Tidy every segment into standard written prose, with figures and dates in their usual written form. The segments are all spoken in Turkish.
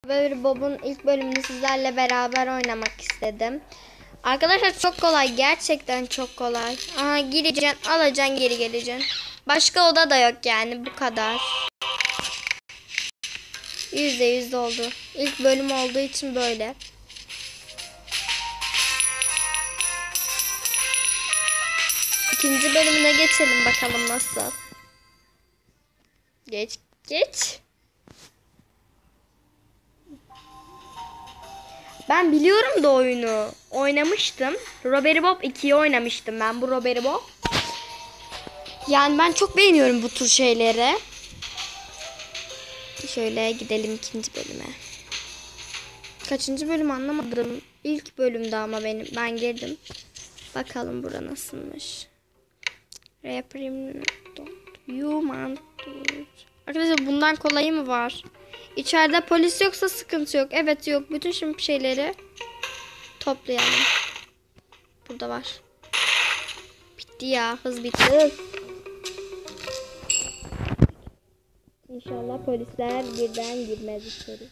Böyle Bob'un ilk bölümünü sizlerle beraber oynamak istedim. Arkadaşlar çok kolay. Gerçekten çok kolay. Aha, gireceksin, alacaksın, geri geleceksin. Başka oda da yok yani, bu kadar. %100 oldu. İlk bölüm olduğu için böyle. İkinci bölümüne geçelim bakalım nasıl. Geç. Ben biliyorum da oyunu. Oynamıştım. Roberi Bob 2'yi oynamıştım ben, bu Roberi Bob. Yani ben çok beğeniyorum bu tür şeyleri. Şöyle gidelim ikinci bölüme. Kaçıncı bölüm anlamadım. İlk bölümde ama ben girdim. Bakalım bura nasılmış. Human. Arkadaşlar bundan kolayı mı var? İçeride polis yoksa sıkıntı yok. Evet, yok. Bütün şimdi şeyleri toplayalım. Burada var. Bitti ya. Hız bitti. İnşallah polisler birden girmez içeri.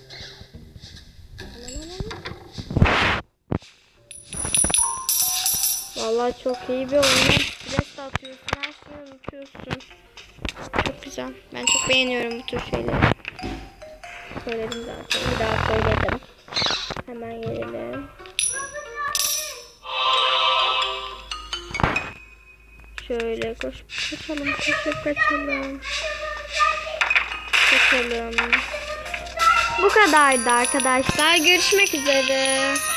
Vallahi çok iyi bir oyun. Stres de atıyorsun. Her şeyi unutuyorsun. Çok güzel. Ben çok beğeniyorum bu tür şeyleri. Söyledim zaten. Bir daha söyledim. Hemen gelelim. Şöyle kaçalım. Bu kadardı arkadaşlar. Görüşmek üzere.